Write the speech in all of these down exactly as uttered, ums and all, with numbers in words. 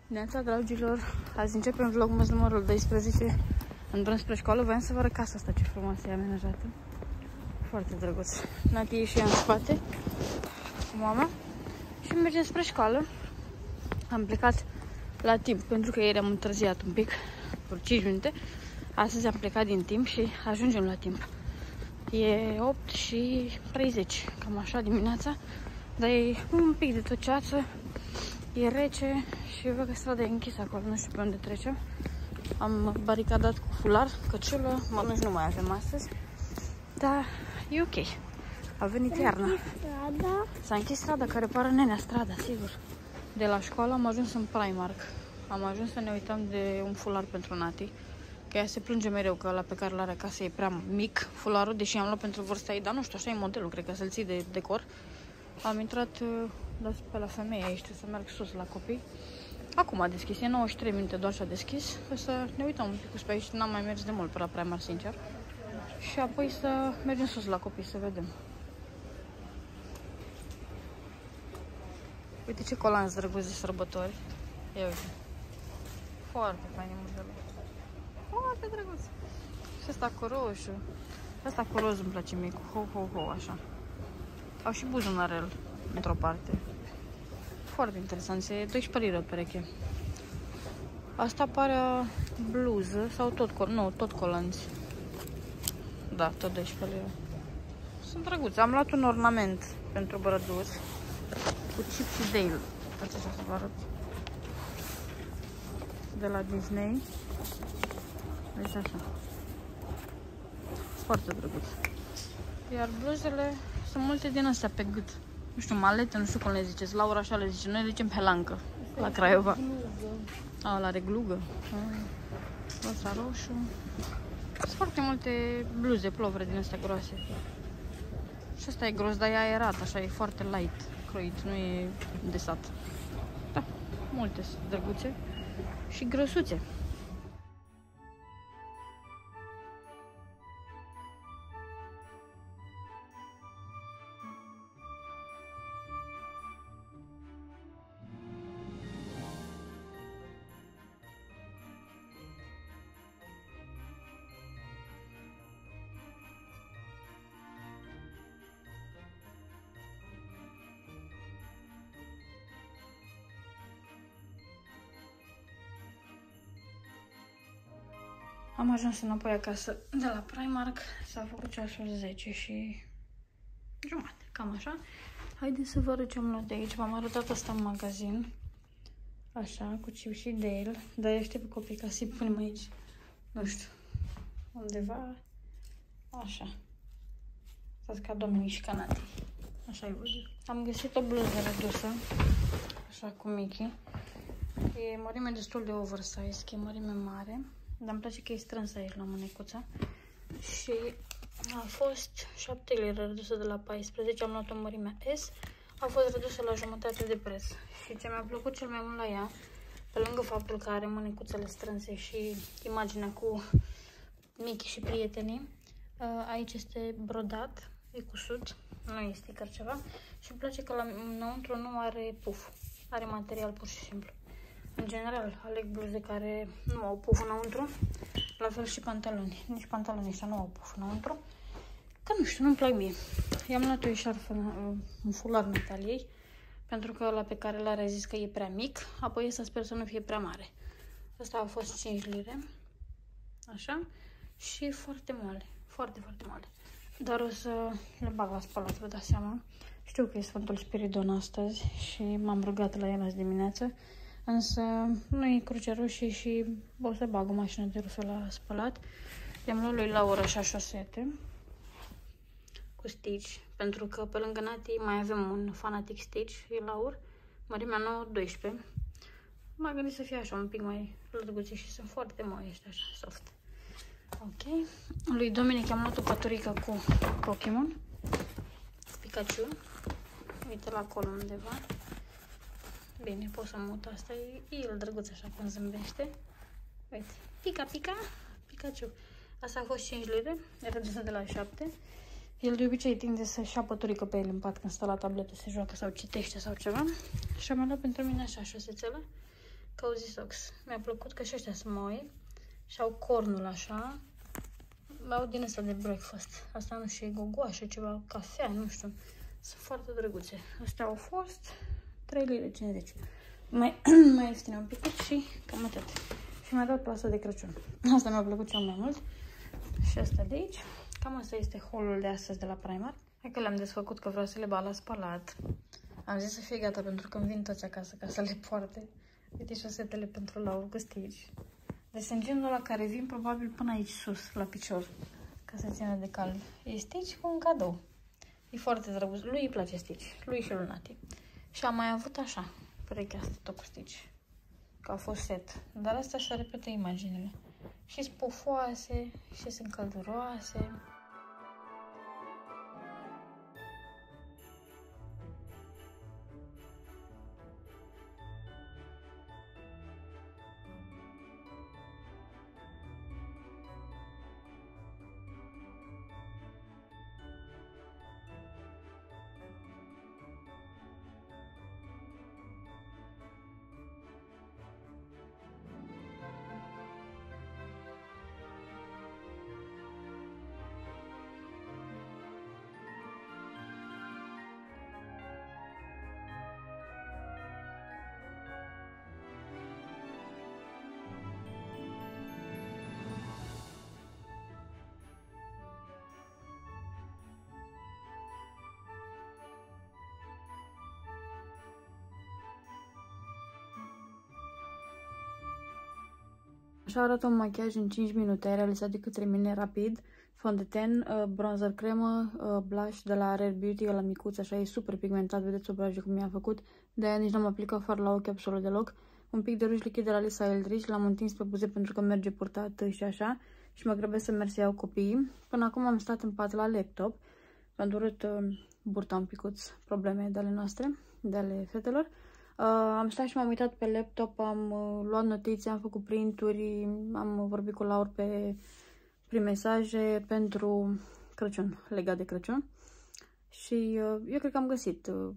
Neața, dragilor, azi începem vlogul numărul doisprezece în drum spre școală. Voiam să vă arăt casa asta, ce frumoasă e amenajată. Foarte drăguț. Nati e și ea în spate cu mama și mergem spre școală. Am plecat la timp, pentru că ieri am întârziat un pic, vreo cinci minute. Astăzi am plecat din timp și ajungem la timp. E opt și treizeci, cam așa dimineața, dar e un pic de tot ceață, e rece și văd că strada e închisă acolo, nu știu pe unde trecem. Am baricadat cu fular, căciulă, mănânci nu mai avem astăzi, dar e ok. A venit iarna. S-a închis strada, care repară nenea strada, sigur. De la școală am ajuns în Primark. Am ajuns să ne uităm de un fular pentru Nati, că ea se plânge mereu că ăla pe care l-are acasă e prea mic, fularul, deși am luat pentru vârsta ei, dar nu știu, așa e modelul, cred că să-l ții de decor. Am intrat uh, pe la femeie aici, trebuie să merg sus la copii. Acum a deschis, e nouăzeci și trei minute doar și a deschis. O să ne uităm un pic pe aici, n-am mai mers de mult pe la Primark, sincer. Și apoi să mergem sus la copii, să vedem. Uite ce colanți drăguți de sărbători. Ia uite. Foarte fain modelul. Foarte drăguț. Și ăsta cu roșu. Ăsta cu roz îmi place mie, cu ho-ho-ho, așa. Au și buzunarel într-o parte. Foarte interesant, e doisprezece lire o pereche. Asta pare bluză sau tot col, nu, tot colanți. Da, tot doisprezece lire. Sunt drăguți. Am luat un ornament pentru brăduți cu Chip și Dale. Uitați așa să vă arăt. De la Disney. Deci așa. Foarte drăguț. Iar bluzele sunt multe din astea pe gât. Nu știu, malete, nu știu cum le ziceți. Laura așa le zice. Noi le zicem helancă la Craiova. A, la reglugă. Rosa roșu. Sunt foarte multe bluze, plovere din astea groase. Și asta e gros, dar e aerat, așa, e foarte light croit, nu e desat. Da, multe sunt drăguțe și grăsuțe. Am ajuns înapoi acasă de la Primark, s-a făcut ceasul zece și jumate, cam așa. Haideți să vă arăt ce am luat de aici. V-am arătat asta în magazin, așa, cu Chip și Dale, dar eu știu pe copii ca să-i punem aici, nu știu, undeva, așa. Stați ca Dominic și ca Nati, așa-i văd. Am găsit o bluză redusă, așa, cu Mickey. E mărime destul de oversize, că e mărime mare. Dar îmi place că e strânsă aici la mânecuța. Și a fost șapte lire redusă de la paisprezece. Am luat o mărime S. A fost redusă la jumătate de preț. Și ce mi-a plăcut cel mai mult la ea, pe lângă faptul că are mânecuțele strânse și imaginea cu Mickey și prietenii, aici este brodat, e cusut, nu e sticker ceva. Și îmi place că la înăuntru nu are puf. Are material pur și simplu. În general, aleg bluze care nu au puf înăuntru, la fel și pantaloni. Nici pantaloni ăștia nu au puf înăuntru, că nu știu, nu-mi plac mie. I-am luat o eșarfă, un fular Nataliei, pentru că ăla pe care l-are zis că e prea mic, apoi ăsta sper să nu fie prea mare. Ăsta a fost cinci lire, așa, și foarte moale, foarte, foarte moale. Dar o să le bag la spălat, vă dați seama. Știu că e Sfântul Spiridon astăzi și m-am rugat la el azi dimineață. Însă nu e cruce roșie și o să bag o mașină de rufe la spălat. I-am luat lui Laura așa șosete cu Stitch, pentru că pe lângă Nati mai avem un Fanatic Stitch, e Laur, mărimea nouă doisprezece. M-a gândit să fie așa un pic mai lădăguțe și sunt foarte moi ăștia, așa, soft. Ok. Lui Dominic am luat o păturică cu Pokémon, Pikachu. Uite la acolo undeva. Bine, pot să mut asta, e, e el drăguț așa când zâmbește. Uite, pica, pica, Pikachu. Asta a fost cinci lire, e redusă de la șapte. El de obicei tinde să-și ia păturică pe el în pat când stă la tabletă, se joacă sau citește sau ceva. Și am luat pentru mine așa șosețele, Cozy Socks. Mi-a plăcut că și ăștia sunt moi și au cornul așa. Au din ăsta de breakfast. Asta nu știu, e gogoașă, ceva cafea, nu știu. Sunt foarte drăguțe. Astea au fost trei lire cincizeci. Mai, mai ieftine un pic și cam atât. Și mi-a dat plasa de Crăciun. Asta mi-a plăcut cel mai mult. Și asta de aici. Cam asta este haul de astăzi de la Primark. Hai că le-am desfăcut că vreau să le bat la spălat. Am zis să fie gata pentru că îmi vin toți acasă ca să le poarte. Uite șosetele pentru Laura cu Stitch. Deci sunt genul la care vin probabil până aici sus, la picior, ca să țină de cald. E Stitch cu un cadou. E foarte drăguț. Lui îi place Stitch. Lui și lui Nati. Și am mai avut așa, perechea asta tot cu Stitch. Că a fost set. Dar astea se repetă imaginile. Și sunt pufoase, și sunt călduroase. Așa arată un machiaj în cinci minute, realizat de către mine rapid. Fond de ten, uh, bronzer cremă, uh, blush de la Rare Beauty, la micuț, așa e super pigmentat, vedeți obrajul cum mi-a făcut. De-aia nici n-am aplicat fără la ochi absolut deloc. Un pic de ruj lichid de la Lisa Eldridge, l-am întins pe buze pentru că merge purtat și așa. Și mă grăbesc să merg să iau copiii. Până acum am stat în pat la laptop. Mi-a durut uh, burta un picuț, probleme de ale noastre, de ale fetelor. Uh, am stat și m-am uitat pe laptop, am uh, luat notițe, am făcut printuri, am vorbit cu Laura pe prin mesaje pentru Crăciun, legat de Crăciun. Și uh, eu cred că am găsit uh,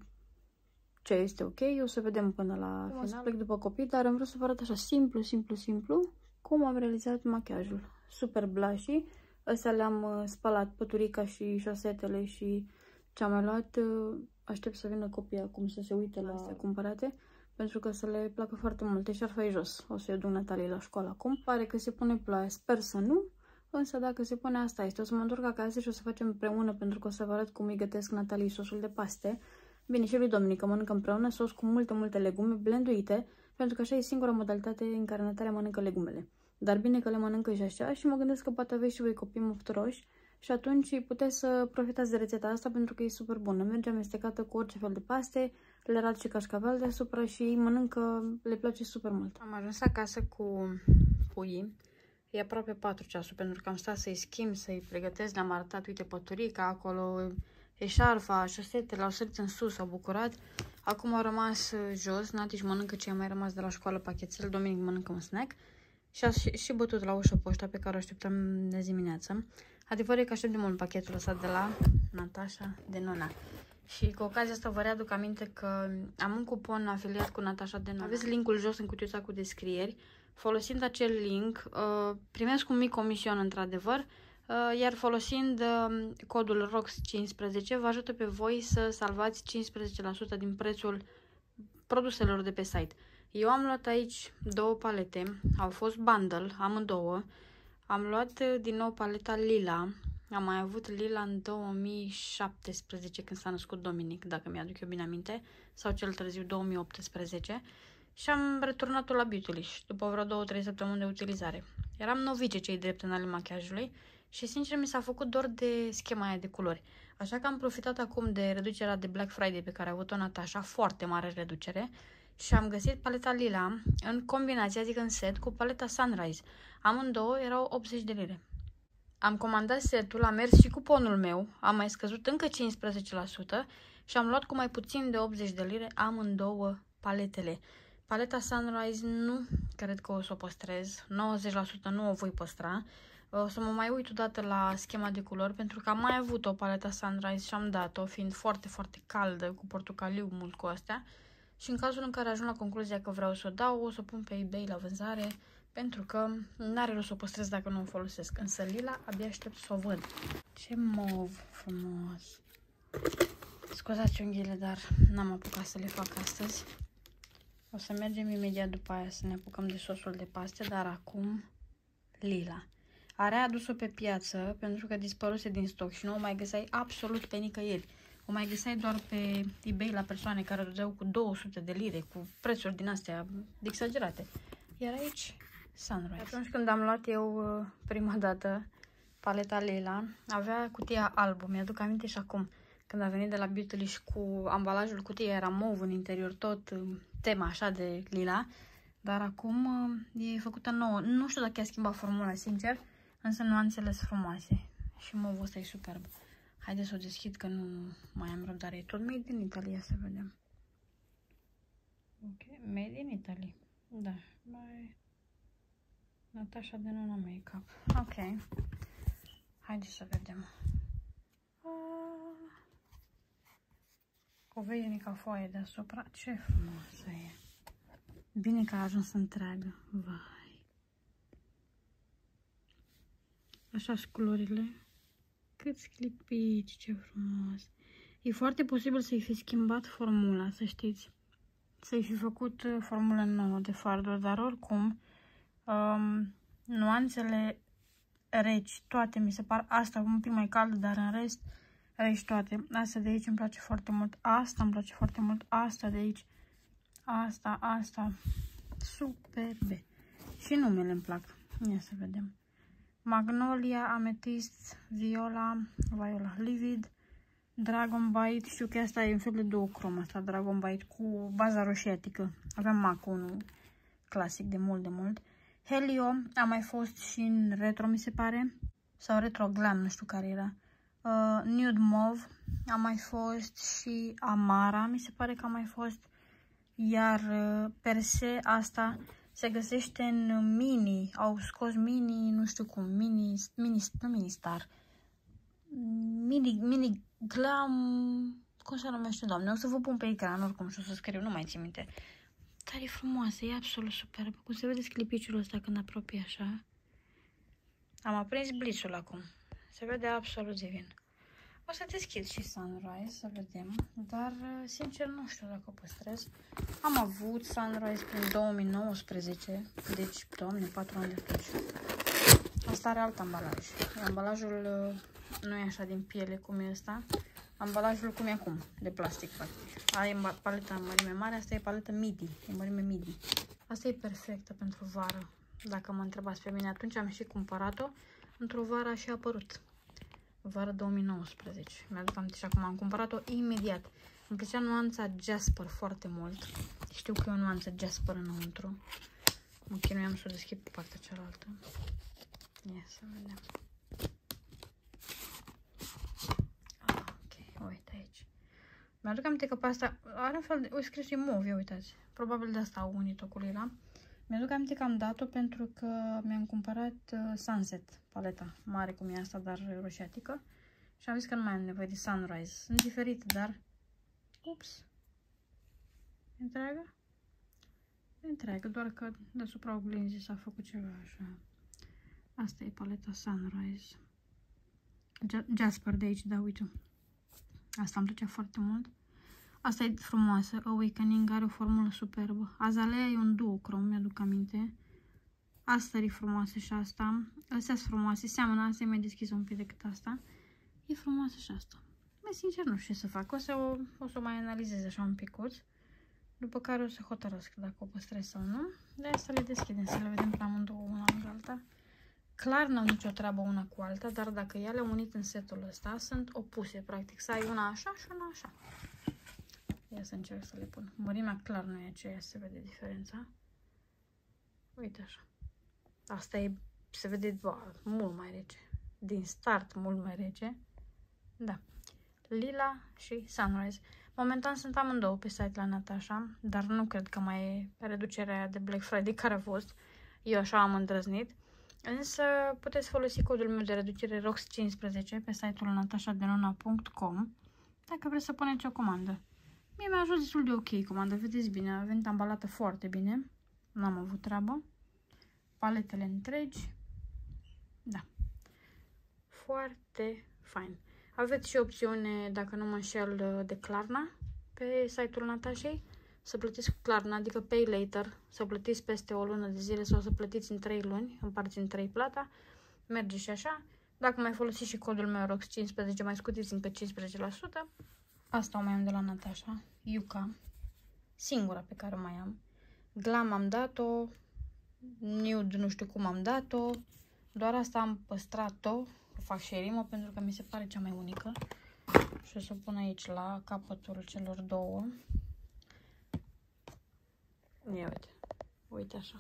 ce este ok, o să vedem până la final. O să plec după copii, dar am vrut să vă arăt așa simplu, simplu, simplu, cum am realizat machiajul. Super blushy. Astea le-am uh, spălat, păturica și șosetele și ce am mai luat. Uh, aștept să vină copiii acum să se uite la astea cumpărate, pentru că să le placă foarte mult. Eșarfa e jos. O să-i duc Natalie la școală acum. Pare că se pune ploaie. Sper să nu. Însă dacă se pune, asta este. O să mă întorc acasă și o să facem împreună, pentru că o să vă arăt cum îi gătesc Natalie sosul de paste. Bine, și lui Dominică mănâncă împreună sos cu multe, multe legume blenduite, pentru că așa e singura modalitate în care Natalia mănâncă legumele. Dar bine că le mănâncă și așa și mă gândesc că poate aveți și voi copii mofturoși și atunci puteți să profitați de rețeta asta pentru că e super bună. Merge amestecată cu orice fel de paste, le rat și cașcaval deasupra și mănâncă, le place super mult. Am ajuns acasă cu puii. E aproape patru ceasuri pentru că am stat să-i schimb, să-i pregătesc. Le-am arătat, uite, păturica, acolo eșarfa, șosetele, au sărit în sus, au bucurat. Acum au rămas jos, Nati își mănâncă ce a mai rămas de la școală, pachetel, Dominic mănâncă un snack. Și a și, și bătut la ușă poșta pe care o așteptam de dimineață. Adevărul e că aștept de mult pachetul ăsta de la Natasha de Nona. Și cu ocazia asta vă readuc aminte că am un cupon afiliat cu Natasha de Nona. Aveți linkul jos în cutiuța cu descrieri. Folosind acel link, uh, primesc un mic comision într-adevăr, uh, iar folosind uh, codul R O X cincisprezece vă ajută pe voi să salvați cincisprezece la sută din prețul produselor de pe site. Eu am luat aici două palete, au fost bundle, amândouă. Am luat din nou paleta lila, am mai avut lila în două mii șaptesprezece când s-a născut Dominic, dacă mi-aduc eu bine aminte, sau cel târziu două mii optsprezece. Și am returnat-o la Beautylish după vreo două trei săptămâni de utilizare. Eram novice cei drept în ale machiajului și sincer mi s-a făcut dor de schema aia de culori. Așa că am profitat acum de reducerea de Black Friday pe care a avut-o Natasha, foarte mare reducere, și am găsit paleta lila în combinație, adică în set, cu paleta Sunrise. Amândouă erau optzeci de lire. Am comandat setul, am mers și cuponul meu, am mai scăzut încă cincisprezece la sută și am luat cu mai puțin de optzeci de lire amândouă paletele. Paleta Sunrise nu cred că o să o păstrez, nouăzeci la sută nu o voi păstra. O să mă mai uit odată la schema de culori, pentru că am mai avut o paleta Sunrise și am dat-o, fiind foarte, foarte caldă, cu portocaliu mult cu astea. și în cazul în care ajung la concluzia că vreau să o dau, o să o pun pe eBay la vânzare, pentru că n-are rost să o păstrez dacă nu o folosesc. Însă lila abia aștept să o văd. Ce mov frumos! Scuzați unghiile, dar n-am apucat să le fac astăzi. O să mergem imediat după aia să ne apucăm de sosul de paste, dar acum lila. A readus-o pe piață pentru că dispăruse din stoc și nu o mai găseai absolut pe nicăieri. O mai găseai doar pe eBay la persoane care o dădeau cu două sute de lire, cu prețuri din astea exagerate. Iar aici, Sunrise. Atunci când am luat eu prima dată paleta lila, avea cutia albă. Mi-aduc aminte și acum, când a venit de la Beautylish cu ambalajul cutiei, era mov în interior, tot tema așa de lila. Dar acum e făcută nouă. Nu știu dacă a schimbat formula, sincer, însă nuanțele sunt frumoase. Și movul ăsta e superb. Haideți să o deschid că nu mai am răbdare. E tot made in Italy, să vedem. Ok, made in Italy. Da, mai Natasha de Nona Makeup. Ok. Haideți să vedem. Cu veinică foaie deasupra. Ce frumoasă e. Bine că a ajuns întreagă. Vai. Așa și culorile. Câți clipici, ce frumos. E foarte posibil să-i fi schimbat formula, să știți. Să-i fi făcut formula nouă de farduri, dar oricum um, nuanțele reci, toate mi se par, asta un pic mai caldă, dar în rest reci toate. Asta de aici îmi place foarte mult, asta îmi place foarte mult, asta de aici, asta, asta, superbe. Și numele îmi plac. Ia să vedem. Magnolia, Amethyst, Viola, Viola Livid, Dragon Bite. Știu că asta e un fel de duocrom, asta Dragon Bite cu baza roșiatică. Aveam MAC unul clasic de mult de mult. Helio a mai fost și în retro, mi se pare, sau retro glam, nu știu care era. Uh, Nude Mauve a mai fost și Amara, mi se pare că a mai fost. Iar uh, Perse asta se găsește în mini, au scos mini, nu știu cum, mini, mini, nu mini star, mini, mini glam, cum se numește, doamne, o să vă pun pe ecran oricum și o să scriu, nu mai țin minte. Dar e frumoasă, e absolut superb. Cum se vede clipiciul ăsta când apropie așa. Am aprins blițul acum, se vede absolut divin. O să deschid și Sunrise, să vedem, dar sincer nu știu dacă o păstrez. Am avut Sunrise prin două mii nouăsprezece, deci, doamne, patru ani de atunci. Asta are alt ambalaj. Ambalajul nu e așa din piele cum e ăsta. Ambalajul cum e acum, de plastic, practic. Aia e paleta în mărime mare, asta e paleta midi, e mărime midi. Asta e perfectă pentru vară, dacă mă întrebați pe mine. Atunci am și cumpărat-o, într-o vară a și apărut. Vara două mii nouăsprezece. Mi-aduc aminte și acum am cumpărat-o imediat. Îmi plăcea nuanța Jasper foarte mult. Știu că e o nuanță Jasper înăuntru. Mă chinuiam să o deschid pe partea cealaltă. Ia să vedem. Ah, ok, uite aici. Mi-aduc aminte că pe asta are un fel de... O scris e move, uitați. Probabil de asta au unit-o cu lila. Mi-aduc aminte că am dat-o pentru că mi-am cumpărat uh, Sunset, paleta mare cum e asta, dar roșiatică. Și am zis că nu mai am nevoie de Sunrise. Sunt diferite, dar... Ups! Întreagă? Întreagă, doar că deasupra oglinzii s-a făcut ceva așa. Asta e paleta Sunrise. Jasper de aici, da, uite. Asta îmi plăcea foarte mult. Asta e frumoasă. Awakening are o formulă superbă. Azalea e un duocrom, mi-aduc aminte. Asta e frumoasă și asta. Astea sunt frumoase. Seamănă, asta e mai deschisă un pic decât asta. E frumoasă și asta. Mai sincer nu știu ce să fac. O să o, o, să o mai analizez așa un picuț. După care o să hotărăsc dacă o păstrez sau nu. De asta le deschidem, să le vedem pe amândouă una lângă alta. Clar n-au nicio treabă una cu alta, dar dacă ele le-au unit în setul ăsta, sunt opuse, practic. Să ai una așa și una așa. Ia să încerc să le pun. Mărimea clar nu e aceea, se vede diferența. Uite așa. Asta e, se vede bă, mult mai rece. Din start mult mai rece. Da. Lila și Sunrise. Momentan sunt amândouă pe site la Natasha, dar nu cred că mai e reducerea de Black Friday care a fost. Eu așa am îndrăznit. Însă puteți folosi codul meu de reducere R O X cincisprezece pe site-ul natasha denona punct com dacă vreți să puneți o comandă. Mie mi-a ajuns destul de ok comanda, vedeți bine, a venit ambalată foarte bine. N-am avut treabă. Paletele întregi. Da. Foarte fain. Aveți și opțiune, dacă nu mă înșel, de Klarna pe site-ul Natașei. Să plătiți cu Klarna, adică pay later, să plătiți peste o lună de zile sau să plătiți în trei luni, împarți în trei plata. Merge și așa. Dacă mai folosiți și codul meu rox cincisprezece, mai scutiți încă cincisprezece la sută. Asta o mai am de la Natasha. Yuka. Singura pe care o mai am. Glam am dat-o. Nude nu știu cum am dat-o. Doar asta am păstrat-o. O fac și rimă pentru că mi se pare cea mai unică. Și o să o pun aici la capătul celor două. Ia uite. Uite așa.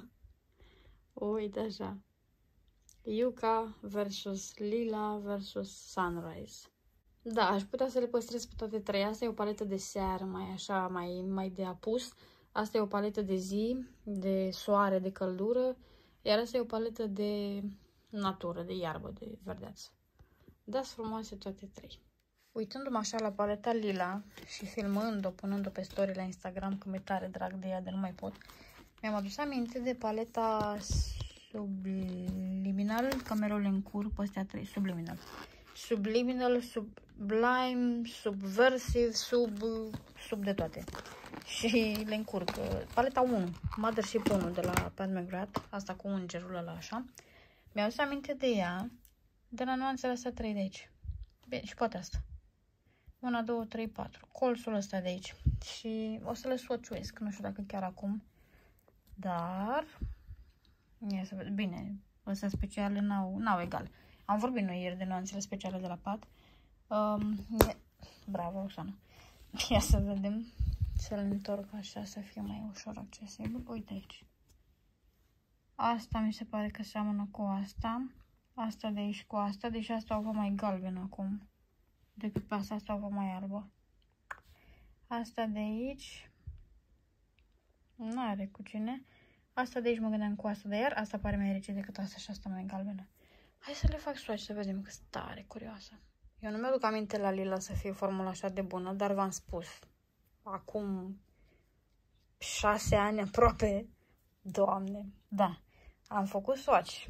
Uite așa. Yuka versus Lila versus Sunrise. Da, aș putea să le păstrez pe toate trei. Asta e o paletă de seară, mai așa, mai, mai de apus. Asta e o paletă de zi, de soare, de căldură. Iar asta e o paletă de natură, de iarbă, de verdeață. Da-s frumoase toate trei. Uitându-mă așa la paleta Lila și filmând-o, punând-o pe story la Instagram, că mi-e tare drag de ea, de nu mai pot, mi-am adus aminte de paleta Subliminal, camerul în cur, pe astea trei, Subliminal. Subliminal, Sublime, Subversive, sub, sub de toate. Și le încurc. Paleta unu, Mothership unu de la Pat McGrath, asta cu îngerul ăla așa. Mi-am adus aminte de ea, de la nuanțele astea trei de aici. Bine, și poate asta. unu, doi, trei, patru. Colțul ăsta de aici. Și o să le swatchuiesc, nu știu dacă chiar acum. Dar... Ia să vedem. Bine, astea speciale n-au egal. Am vorbit noi ieri de nuanțele speciale de la Pat. Um, e... Bravo, Oxana. Ia să vedem. Să le întorc așa, să fie mai ușor accesibil. Uite aici. Asta mi se pare că seamănă cu asta. Asta de aici cu asta. Deși asta o văd mai galbenă acum. Decât pe asta, asta o văd mai albă. Asta de aici. Nu are cu cine. Asta de aici mă gândeam cu asta de iar. Asta pare mai rece decât asta și asta mai galbenă. Hai să le fac swatch să vedem că sunt tare curioasă. Eu nu mi-aduc aminte la Lila să fie formula așa de bună, dar v-am spus. Acum șase ani aproape. Doamne. Da. Am făcut swatch.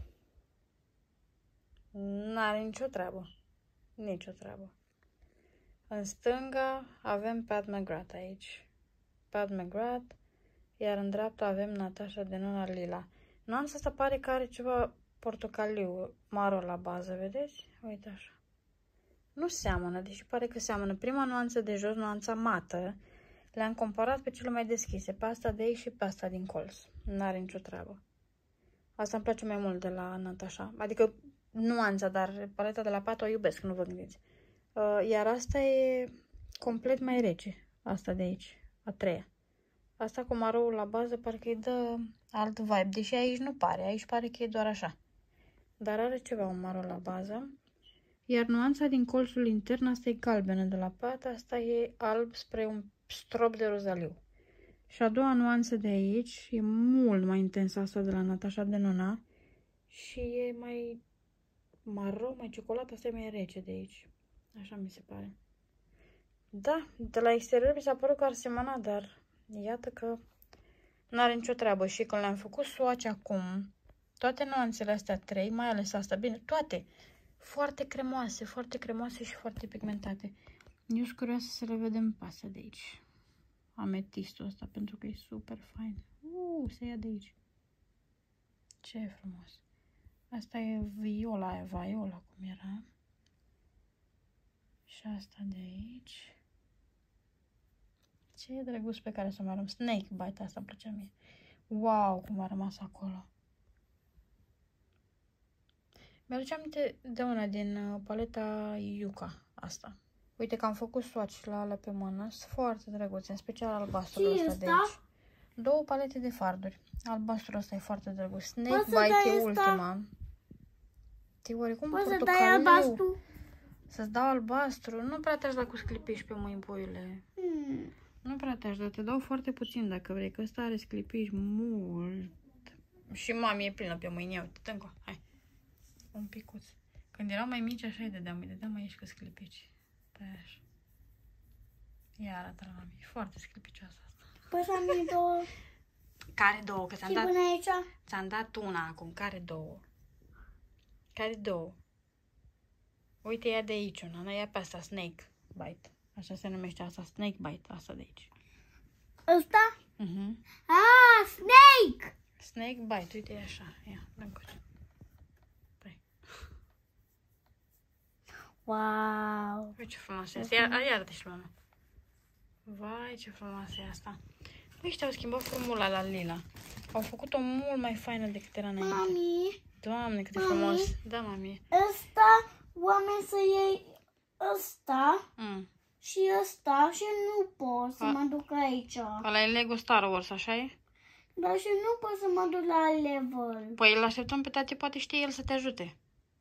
N-are nicio treabă. Nicio treabă. În stânga avem Pat McGrath aici. Pat McGrath. Iar în dreapta avem Natasha Denona Lila. Nuanța asta pare că are ceva portocaliu maro la bază, vedeți? Uite așa. Nu seamănă, deși pare că seamănă. Prima nuanță de jos, nuanța mată, le-am comparat pe cele mai deschise. Pe asta de aici și pe asta din colț. N-are nicio treabă. Asta îmi place mai mult de la Natasha. Adică nuanța, dar paleta de la Pat o iubesc, nu vă gândiți. Uh, iar asta e complet mai rece. Asta de aici, a treia. Asta cu maroul la bază parcă îi dă alt vibe. Deși aici nu pare, aici pare că e doar așa. Dar are ceva un maro la bază. Iar nuanța din colțul intern, asta e galbenă de la Pat, asta e alb spre un strop de rozaliu. Și a doua nuanță de aici e mult mai intensă, asta de la Natasha Denona. Și e mai maro, mai ciocolată, asta e mai rece de aici. Așa mi se pare. Da, de la exterior mi s-a părut că ar semăna, dar iată că nu are nicio treabă. Și când le-am făcut swatch acum, toate nuanțele astea trei, mai ales asta, bine, toate, foarte cremoase, foarte cremoase și foarte pigmentate. Eu sunt curioasă să le vedem pe astea de aici. Ametistul ăsta, pentru că e super fain. Uuu, se ia de aici. Ce frumos. Asta e viola, viola cum era. Și asta de aici. Ce e drăguț pe care să mai arăm. Snake bite, asta îmi plăcea mie. Wow, cum a rămas acolo. Mi-aduce aminte de una din paleta Yuka, asta. Uite că am făcut swatch la alea pe mână. Sunt foarte drăguțe, în special albastrul ăsta de aici. Două palete de farduri. Albastrul ăsta e foarte drăguț. Snake bite e ultima. Te oricum portocaliu. Să-ți dau albastru. Nu prea te-aș da cu sclipiși pe mâini, boile. Hmm. Nu prea te-aș da. Te dau foarte puțin dacă vrei, că ăsta are sclipiși mult. Și mami e plină pe mâini. Ia uite, tânco. Hai. Un picuț. Când erau mai mici, așa îi dădeam. Îi dădeam aici cu sclipici. Pe așa. Ia arată-l la mine. Foarte sclipicioasă asta. Păi să am două. Care două? Că ți-am dat... până aici? Ți-am dat una acum. Care două? Care două? Uite, ia de aici una. Ia pe asta, snake bite. Așa se numește asta, snake bite. Asta de aici. Ăsta? Uh-huh. Ah, snake! Snake bite. Uite, e așa. Ia, dă-mi coace. Păi. Wow! Uite ce frumoasă este. Ia, ia arată și la mea. Vai, ce frumoasă e asta. Ăștia au schimbat formula la lila. Au făcut-o mult mai faină decât era înainte. Mami! Doamne, cât de Mami. frumos. Da, mami. Ăsta, oameni să iei ăsta Mm. și ăsta și nu pot să A. mă duc aici. Ăla e Lego Star Wars, așa e? Dar și nu pot să mă duc la level. Păi îl așteptăm pe tati, poate știe el să te ajute.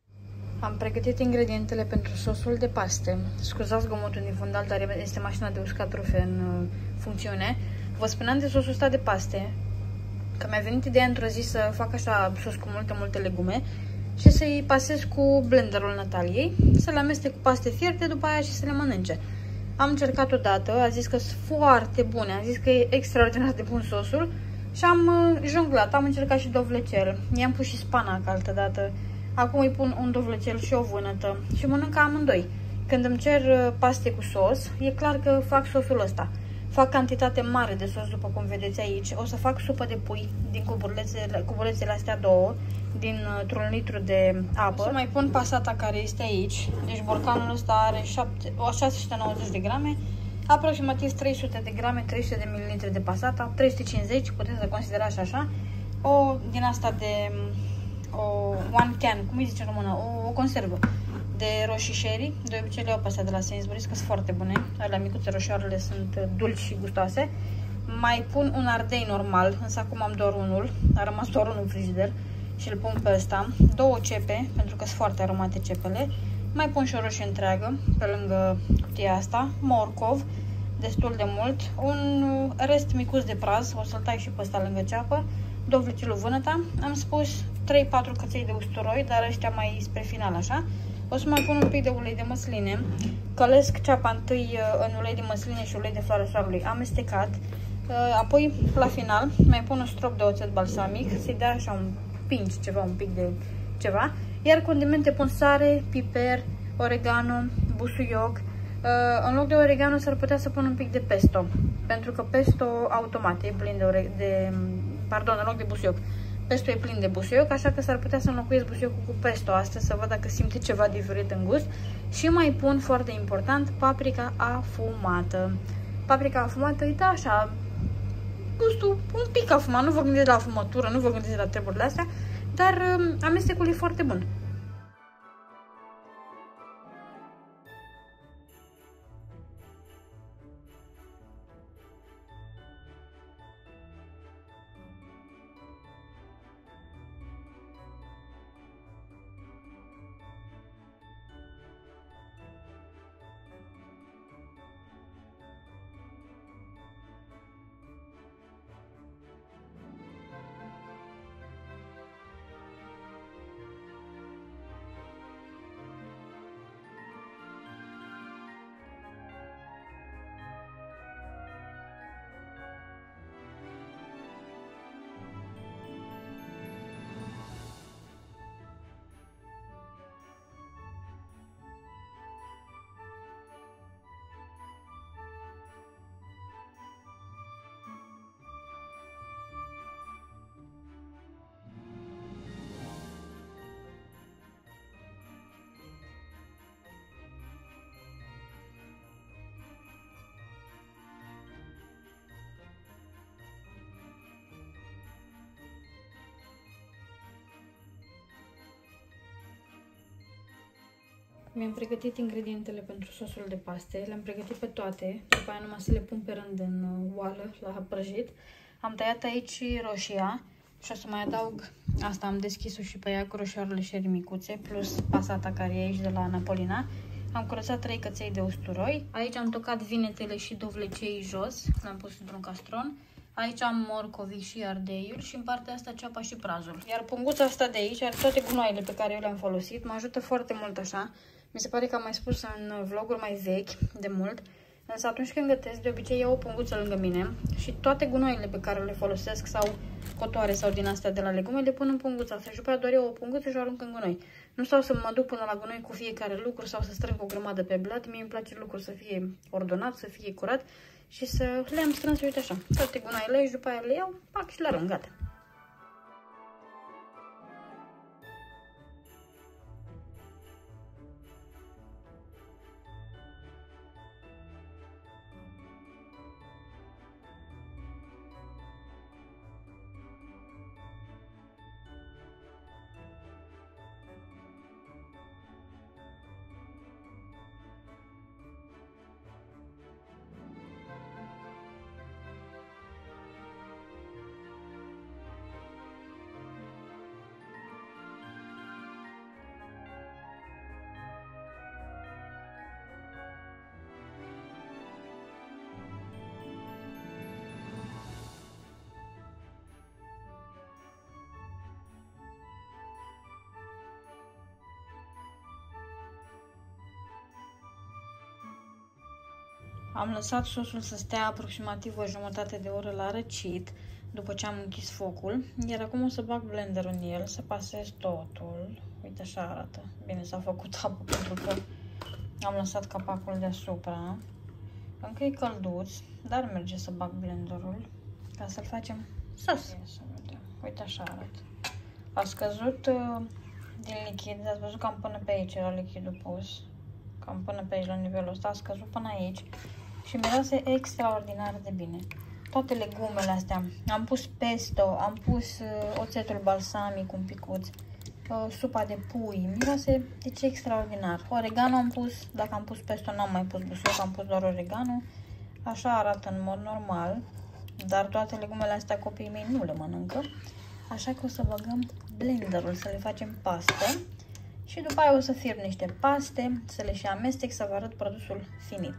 Am pregătit ingredientele pentru sosul de paste. Scuzați zgomotul din fundal, dar este mașina de uscat rufe în uh, funcțiune. Vă spuneam de sosul ăsta de paste, că mi-a venit ideea într-o zi să fac așa sos cu multe, multe legume și să-i pasez cu blenderul Nataliei, să le amestec cu paste fierte după aia și să le mănânce. Am încercat odată, a zis că sunt foarte bune, a zis că e extraordinar de bun sosul și am uh, jonglat, am încercat și dovlecel. I-am pus și spanac altădată. Acum îi pun un dovlecel și o vânătă și mănânc amândoi. Când îmi cer paste cu sos, e clar că fac sosul ăsta. Fac cantitate mare de sos, după cum vedeți aici. O să fac supă de pui din cubulețele, cubulețele astea două, dintr-un litru de apă. O să mai pun pasata care este aici. Deci borcanul ăsta are șase sute nouăzeci de grame, aproximativ trei sute de grame, trei sute de mililitri de pasata, trei sute cincizeci, puteți să considerați așa. O din asta de... o one can, cum îi zice în română, o, o conservă de roșii sherry. De obicei le iau pe astea de la Sainsbury's, că sunt foarte bune. Alea micuțe roșioarele sunt dulci și gustoase. Mai pun un ardei normal, însă acum am doar unul, a rămas doar unul în frigider și îl pun pe ăsta. Două cepe, pentru că sunt foarte aromate cepele. Mai pun și o roșie întreagă pe lângă cutia asta, morcov, destul de mult, un rest micuț de praz, o să-l tai și pe ăsta lângă ceapă, dovlecelul vânăta. Am spus trei patru căței de usturoi, dar ăștia mai spre final așa. O să mai pun un pic de ulei de măsline. Călesc ceapa întâi în ulei de măsline și ulei de floarea soarelui amestecat. Apoi, la final, mai pun un strop de oțet balsamic, să-i dea așa un pinch, ceva, un pic de ceva. Iar condimente pun sare, piper, oregano, busuioc. În loc de oregano s-ar putea să pun un pic de pesto, pentru că pesto automat e plin de, de pardon, în loc de busuioc. Pesto e plin de busuioc, așa că s-ar putea să înlocuiesc busuiocul cu pesto astăzi, să văd dacă simte ceva diferit în gust. Și mai pun, foarte important, paprika afumată. Paprika afumată îi dă așa gustul un pic afumat, nu vă gândiți la afumătură, nu vă gândiți la treburile astea, dar amestecul e foarte bun. Mi-am pregătit ingredientele pentru sosul de paste, le-am pregătit pe toate, după aia numai să le pun pe rând în oală la prăjit. Am tăiat aici roșia și o să mai adaug asta, am deschis-o și pe ea cu roșioarele sherry micuțe, plus pasata care e aici de la Napolina. Am curățat trei căței de usturoi, aici am tocat vinetele și dovlecei jos, le-am pus într-un castron. Aici am morcovii și ardeiul și în partea asta ceapa și prazul. Iar punguța asta de aici are toate gunoaiele pe care eu le-am folosit, mă ajută foarte mult așa. Mi se pare că am mai spus în vloguri mai vechi, de mult, Însă atunci când gătesc, de obicei iau o punguță lângă mine și toate gunoaiele pe care le folosesc sau cotoare sau din astea de la legume le pun în punguța asta și după aceea doar iau o punguță și o arunc în gunoi. Nu stau să mă duc până la gunoi cu fiecare lucru sau să strâng o grămadă pe blat. Mie îmi place lucrul să fie ordonat, să fie curat și să le am strâns, uite așa, toate gunoaiele și după aia le iau, pac și le arunc, gata. Am lăsat sosul să stea aproximativ o jumătate de oră la răcit, după ce am închis focul, iar acum o să bag blenderul în el, să pasez totul. Uite, așa arată. Bine, s-a făcut apă pentru că am lăsat capacul deasupra. Încă e călduț, dar merge să bag blenderul ca să-l facem sos. Să vedem. Uite, așa arată. A scăzut uh, din lichid, ați văzut cam până pe aici era lichidul pus. Cam până pe aici, la nivelul ăsta, a scăzut până aici și miroase extraordinar de bine. Toate legumele astea, am pus pesto, am pus uh, oțetul balsamic un picuț, uh, supa de pui, miroase deci extraordinar. Oregano am pus, dacă am pus pesto n-am mai pus busuioc, am pus doar oregano. Așa arată în mod normal, dar toate legumele astea copiii mei nu le mănâncă. Așa că o să băgăm blenderul să le facem pastă. Și după aia o să fierb niște paste, să le și amestec, să vă arăt produsul finit.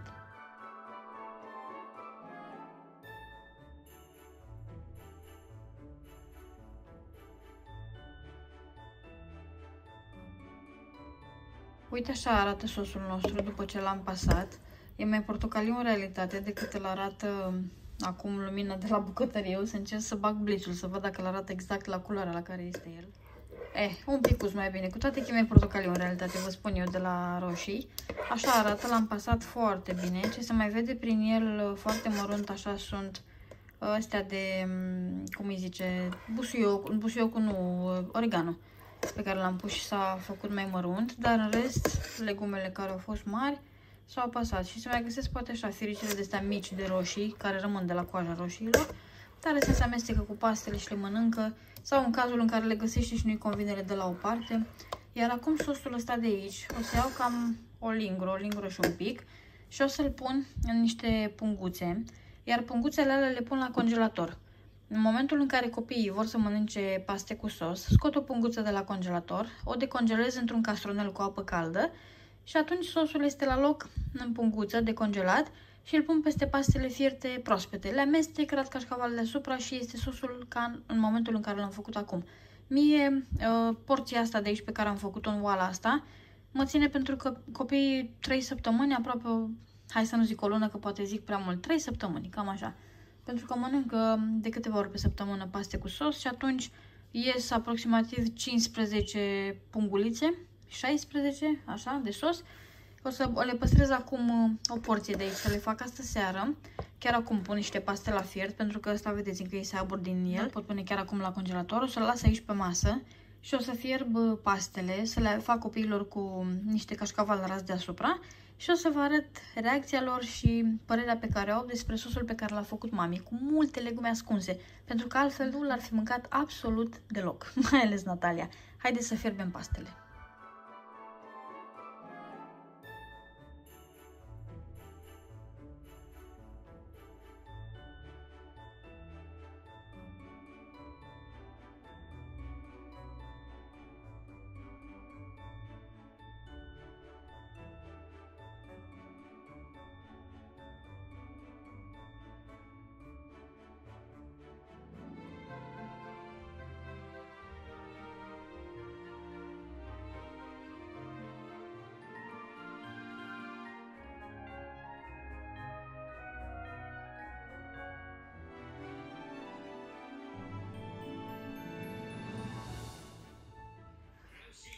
Uite așa arată sosul nostru după ce l-am pasat. E mai portocaliu în realitate decât îl arată acum lumina de la bucătărie. O să încerc să bag blițul, să văd dacă îl arată exact la culoarea la care este el. Eh, un pic mai bine, cu toate că e mai portocaliu în realitate, vă spun eu, de la roșii. Așa arată, l-am pasat foarte bine. Ce se mai vede prin el foarte mărunt, așa sunt astea de, cum îi zice, busuioc, busuiocul nu, oregano, pe care l-am pus și s-a făcut mai mărunt, dar în rest, legumele care au fost mari s-au pasat. Și se mai găsesc poate așa firicele de astea mici de roșii, care rămân de la coaja roșiilor, dar astea se amestecă cu pastele și le mănâncă, sau în cazul în care le găsește și nu-i convine, le dă la o parte. Iar acum sosul ăsta de aici, o să iau cam o lingură, o lingură și un pic și o să-l pun în niște punguțe, iar punguțele alea le pun la congelator. În momentul în care copiii vor să mănânce paste cu sos, scot o punguță de la congelator, o decongelez într-un castronel cu apă caldă și atunci sosul este la loc în punguță decongelat și îl pun peste pastele fierte proaspete. Le amestec, rat cașcaval deasupra și este sosul ca în momentul în care l-am făcut acum. Mie, porția asta de aici pe care am făcut-o în oala asta, mă ține pentru că copiii trei săptămâni, aproape, hai să nu zic o lună, că poate zic prea mult, trei săptămâni, cam așa. Pentru că mănâncă de câteva ori pe săptămână paste cu sos și atunci ies aproximativ cincisprezece pungulițe, șaisprezece, așa, de sos. O să le păstrez acum o porție de aici, să le fac astă seară. Chiar acum pun niște paste la fiert, pentru că ăsta vedeți încă iese abur din el. Pot pune chiar acum la congelator, o să-l las aici pe masă și o să fierb pastele, să le fac copiilor cu niște cașcaval ras deasupra și o să vă arăt reacția lor și părerea pe care o au despre sosul pe care l-a făcut mami, cu multe legume ascunse, pentru că altfel nu l-ar fi mâncat absolut deloc, mai ales Natalia. Haideți să fierbem pastele.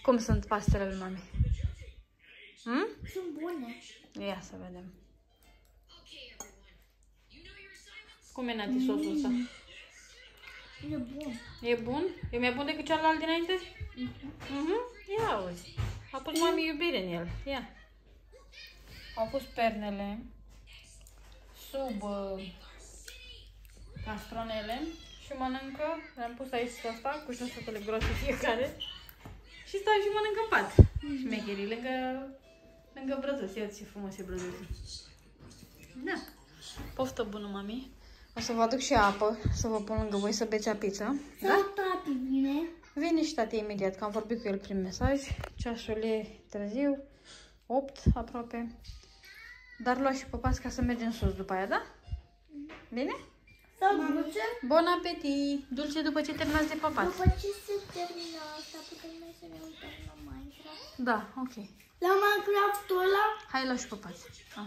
Cum sunt pastele lui mami? Hmm? Sunt bune. Ia să vedem. Cum e, Nati, sosul ăsta? E bun. E bun? E mai bun decât celălalt dinainte? Mhm. Ia auzi. A pus mami iubire în el. Ia. Au pus pernele sub uh, castronele și mănâncă. Le-am pus aici ăsta cu șosetele groase fiecare. Și stau și mănâncă în pat. Șmecherii lângă, lângă brăzuț. Ia ce frumos e brăzuțul. Da. Poftă bună, mami. O să vă aduc și apă, să vă pun lângă voi să beți apiță. Da? Tati vine. Vine și tati imediat, că am vorbit cu el prin mesaj. Ceasul e târziu, opt aproape. Dar luați și păpați ca să mergem sus după aia, da? Bine? Sau dulce? Bon apetit! Dulce după ce terminați de păpați. După ce se termină asta, putem noi să ne uităm la Minecraft. Da, ok. La Minecraft-ul ăla? Hai, luați și păpați. Ah.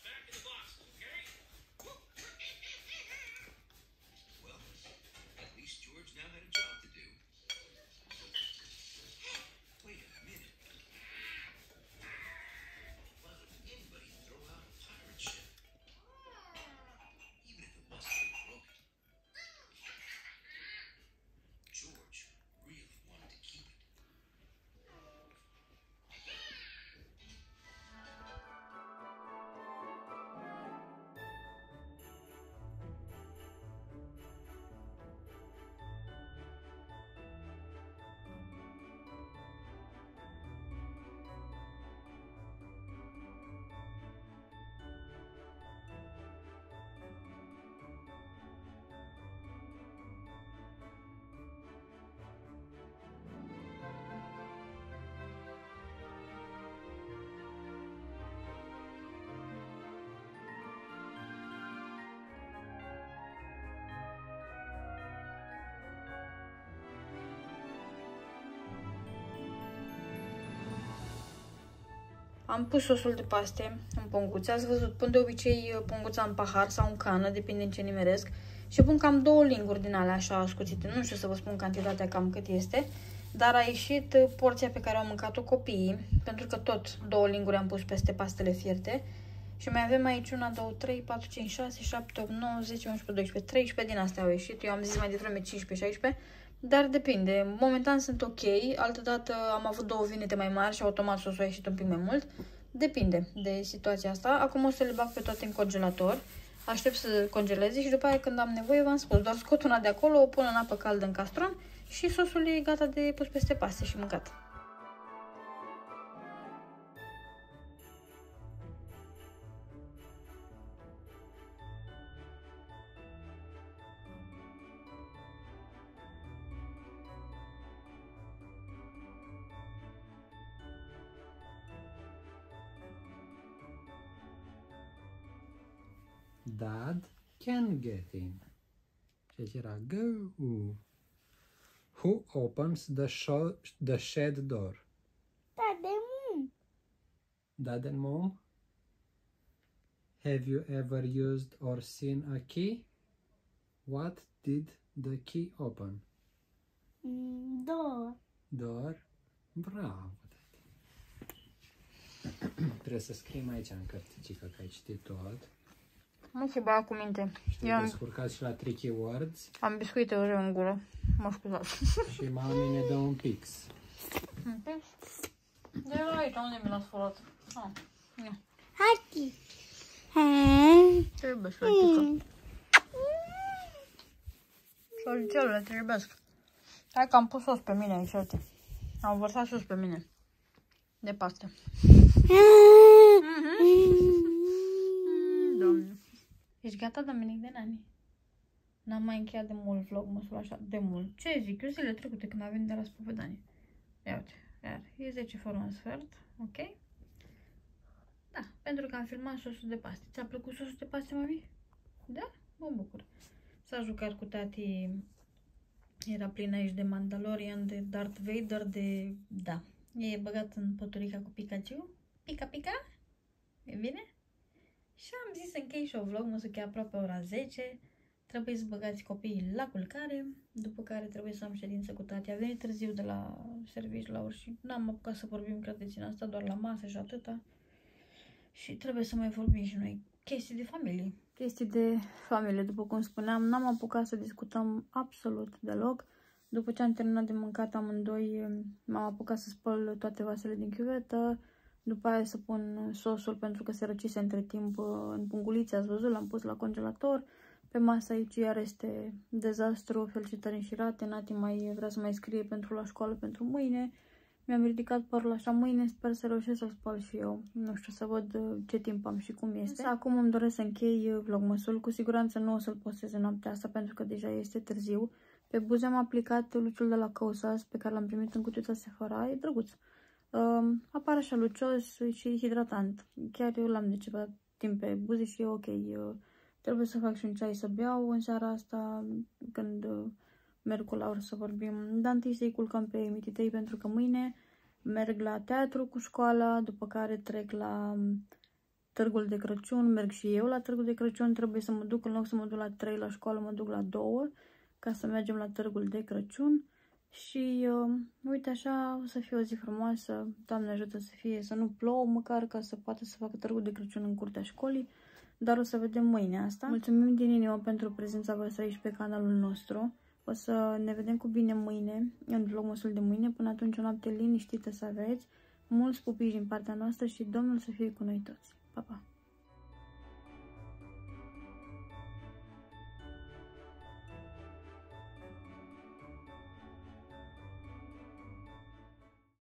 Am pus sosul de paste în punguțe. Ați văzut, pun de obicei punguța în pahar sau în cană, depinde în ce nimeresc. Și pun cam două linguri din alea așa ascuțite. Nu știu să vă spun cantitatea cam cât este. Dar a ieșit porția pe care au mâncat-o copiii. Pentru că tot două linguri am pus peste pastele fierte. Și mai avem aici una, două, trei, patru, cinci, șase, șapte, opt, nouă, zece, unsprezece, doisprezece, treisprezece din astea au ieșit. Eu am zis mai devreme cincisprezece, șaisprezece. Dar depinde. Momentan sunt ok. Altădată am avut două vinete mai mari și automat sosul a ieșit un pic mai mult. Depinde de situația asta. Acum o să le bag pe toate în congelator. Aștept să congeleze și după aia când am nevoie, v-am spus, doar scot una de acolo, o pun în apă caldă în castron și sosul e gata de pus peste paste și mâncat. Dad can get in. Ce era? Go. Who opens the, show, the shed door? Da, de mum. Dad and Mom? Have you ever used or seen a key? What did the key open? Mm, Door. Door? Bravo, tati. Trebuie să scriem aici în cărticică că ai citit tot. Nu se bea cu minte. Și te descurcați și la tricky words. Am biscuite oreo în gură. Mă scuzați. Și mami ne dă un pix. Un pix? De la aici, unde mi l-ați furat? Ah, ia. Hati. Trebuie să-l pică. Șoricelele trebuiesc. Hai că am pus sos pe mine aici, uite. Am vărsat sos pe mine. De paste. Doamne. Ești gata, Dominic, de nani? N-am mai încheiat de mult vlogmasul așa, de mult. Ce zic? Eu zilele trecute când am venit de la spovedanie. Ia uite, iar e zece fără un sfert, ok? Da, pentru că am filmat sosul de paste. Ți-a plăcut sosul de paste, mami? Da? Mă bucur. S-a jucat cu tati, era plin aici de Mandalorian, de Darth Vader, de... da. E băgat în poturica cu Pikachu. Pica, pica? E bine? Și am zis să închei și o vlog, mă să că e aproape ora zece. trebuie să băgați copiii la culcare, după care trebuie să am ședință cu tati. A venit târziu de la serviciu la ori și n-am apucat să vorbim, credeți, în asta, doar la masă și atâta. Și trebuie să mai vorbim și noi chestii de familie. Chestii de familie, după cum spuneam, n-am apucat să discutăm absolut deloc. După ce am terminat de mâncat amândoi, m-am apucat să spăl toate vasele din chiuvetă, după aia să pun sosul pentru că se răcise între timp în pungulițe, ați văzut, l-am pus la congelator. Pe masă aici iar este dezastru, felicitări înșirate, Nati mai vrea să mai scrie pentru la școală pentru mâine. Mi-am ridicat părul așa mâine, sper să reușesc să-l spăl și eu. Nu știu, să văd ce timp am și cum este. Acum îmi doresc să închei vlogmasul. Cu siguranță nu o să-l postez în noaptea asta pentru că deja este târziu. Pe buze am aplicat luciul de la Causas pe care l-am primit în cuțița Sephora. E drăguț. Um, apare așa lucios și hidratant. Chiar eu l-am de ceva timp pe buze și e ok. Eu trebuie să fac și un ceai să beau în seara asta când merg cu Laura să vorbim. Dar întâi să-i culcăm pe mititei pentru că mâine merg la teatru cu școala, după care trec la târgul de Crăciun, merg și eu la târgul de Crăciun, trebuie să mă duc, în loc să mă duc la trei la școală, mă duc la două, ca să mergem la târgul de Crăciun. Și uh, uite așa, o să fie o zi frumoasă, Doamne ajută să fie, să nu plouă măcar, ca să poată să facă târgul de Crăciun în curtea școlii, dar o să vedem mâine asta. Mulțumim din inimă pentru prezența voastră aici pe canalul nostru. O să ne vedem cu bine mâine, în vlogmasul de mâine. Până atunci o noapte liniștită să aveți, mulți pupici din partea noastră și Domnul să fie cu noi toți. Pa, pa!